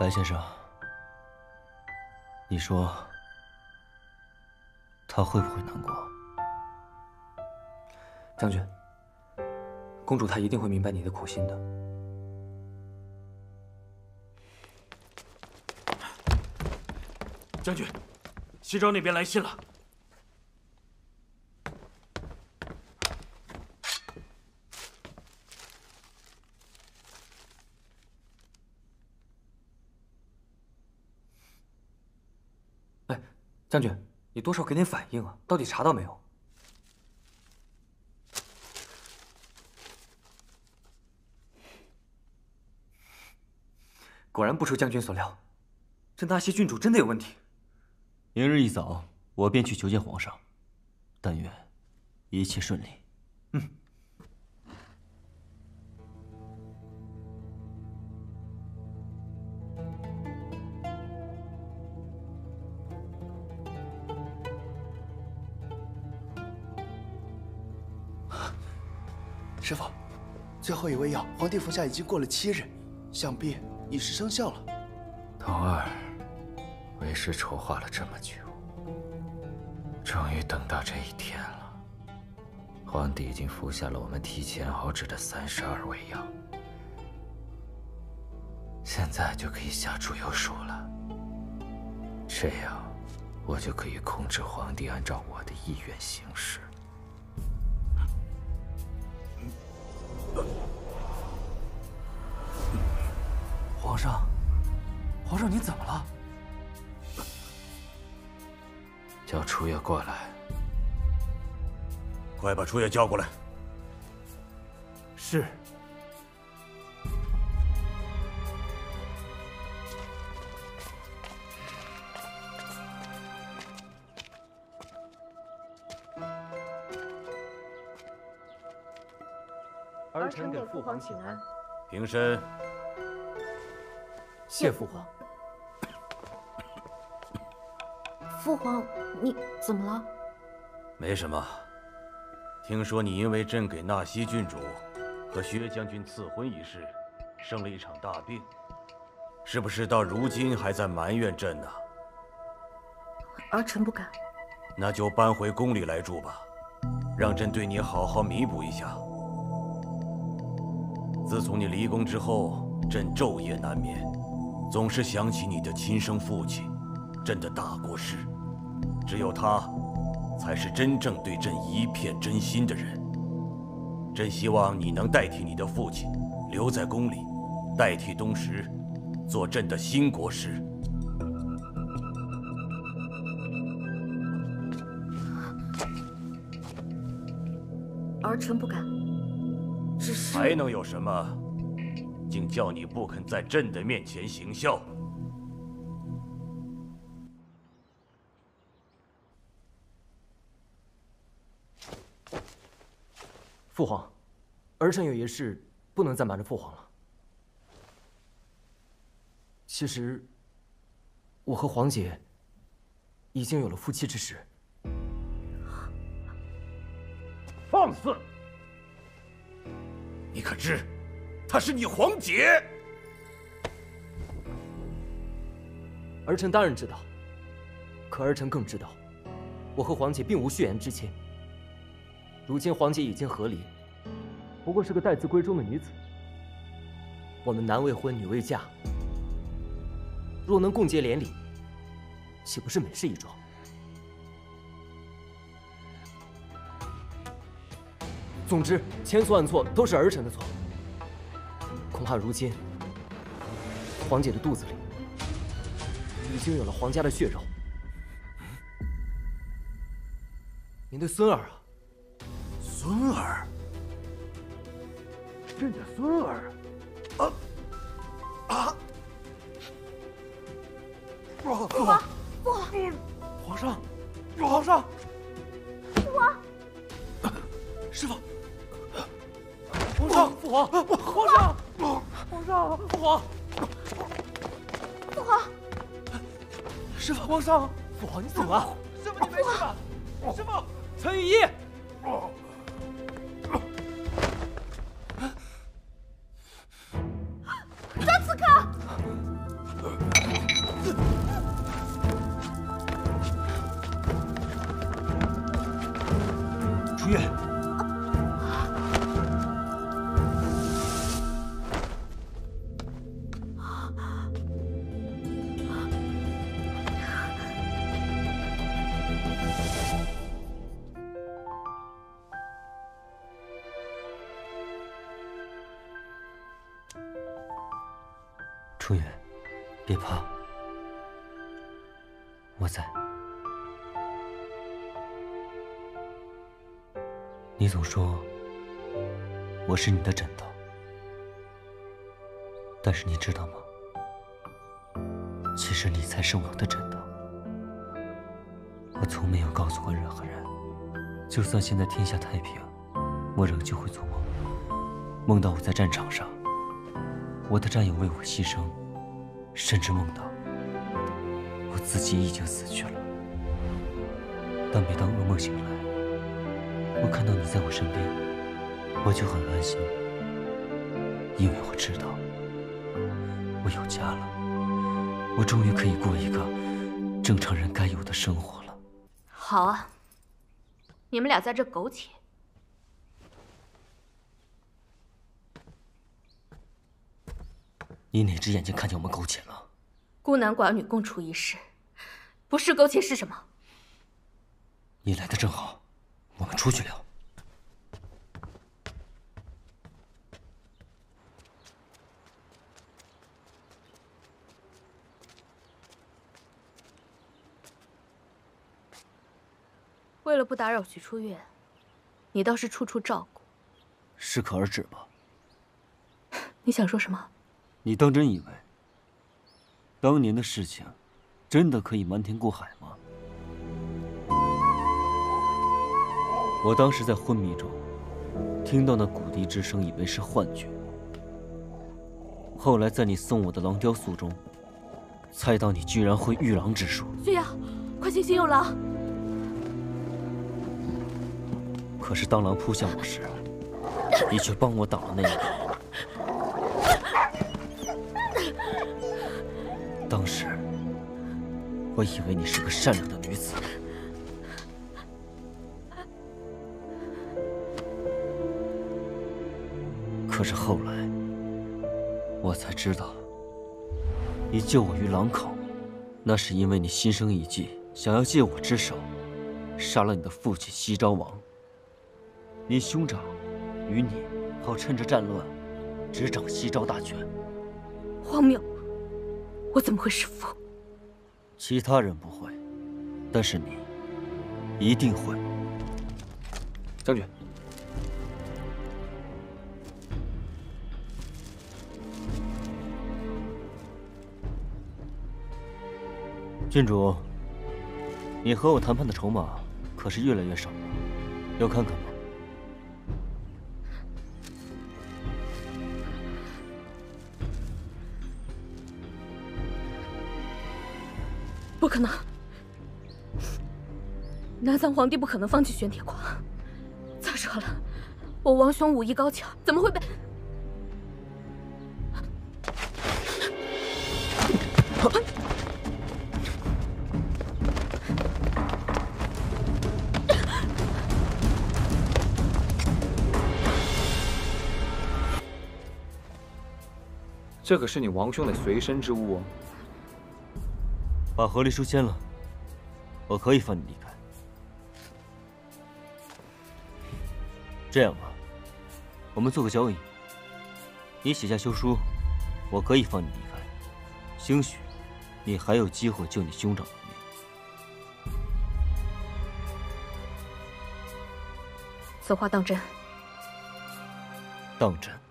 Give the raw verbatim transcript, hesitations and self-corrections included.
白先生，你说他会不会难过？ 将军，公主她一定会明白你的苦心的。 将军，西昭那边来信了。 将军，你多少给点反应啊！到底查到没有？果然不出将军所料，这纳西郡主真的有问题。 明日一早，我便去求见皇上，但愿一切顺利。 嗯。 师傅，最后一味药，皇帝服下已经过了七日，想必已是生效了。 童儿，为师筹划了这么久，终于等到这一天了。皇帝已经服下了我们提前熬制的三十二味药，现在就可以下注有数了。这样，我就可以控制皇帝按照我的意愿行事。 皇上，皇上，您怎么了？ 叫初夜过来。 快把初夜叫过来。 是。 儿臣给父皇请安。 平身。 谢父皇。 父皇，你怎么了？ 没什么。听说你因为朕给纳西郡主和薛将军赐婚一事，生了一场大病，是不是到如今还在埋怨朕呢？ 儿臣不敢。 那就搬回宫里来住吧，让朕对你好好弥补一下。自从你离宫之后，朕昼夜难眠。 总是想起你的亲生父亲，朕的大国师，只有他，才是真正对朕一片真心的人。朕希望你能代替你的父亲，留在宫里，代替东石，做朕的新国师。 儿臣不敢，只是还能有什么？ 竟叫你不肯在朕的面前行孝。 父皇，儿臣有一事不能再瞒着父皇了。其实，我和皇姐已经有了夫妻之实。 放肆！你可知？ 她是你皇姐， 儿臣当然知道。可儿臣更知道，我和皇姐并无血缘之亲。如今皇姐已经和离，不过是个待字闺中的女子。我们男未婚，女未嫁，若能共结连理，岂不是美事一桩？总之，千错万错都是儿臣的错。 恐怕如今，皇姐的肚子里已经有了皇家的血肉。您的孙儿啊， 孙儿，朕的孙儿，啊啊！ 父皇，父皇， 皇上，皇上， 父皇， 师傅， 皇上，父皇，皇上。 皇上，父皇， 父皇， 师傅， 皇上，父皇，你怎么了？ 师傅，你没事吧？师傅， 陈雨衣， 张刺客， 秋月，别怕，我在。你总说我是你的枕头，但是你知道吗？其实你才是我的枕头。我从没有告诉过任何人，就算现在天下太平，我仍旧会做梦，梦到我在战场上，我的战友为我牺牲，甚至梦到我自己已经死去了。但每当噩梦醒来，我看到你在我身边，我就很安心，因为我知道我有家了，我终于可以过一个正常人该有的生活了。 好啊，你们俩在这苟且。 你哪只眼睛看见我们苟且了？ 孤男寡女共处一室，不是苟且是什么？ 你来的正好，我们出去聊。 为了不打扰许初月，你倒是处处照顾。 适可而止吧。 你想说什么？ 你当真以为当年的事情真的可以瞒天过海吗？我当时在昏迷中听到那骨笛之声，以为是幻觉。后来在你送我的狼雕宿中，猜到你居然会御狼之术。 雪瑶，快醒醒，有狼！ 可是当狼扑向我时，你却帮我挡了那一刀。当时我以为你是个善良的女子，可是后来我才知道，你救我于狼口，那是因为你心生一计，想要借我之手杀了你的父亲西昭王。你兄长与你好趁着战乱执掌西昭大权。 荒谬！我怎么会弑父？ 其他人不会，但是你一定会。 将军， 郡主，你和我谈判的筹码可是越来越少了，要看看吗？ 不可能！南桑皇帝不可能放弃玄铁矿。再说了，我王兄武艺高强，怎么会被…… 这可是你王兄的随身之物哦。 把和离书签了，我可以放你离开。这样吧，我们做个交易，你写下休书，我可以放你离开，兴许你还有机会救你兄长的命。 此话当真？ 当真。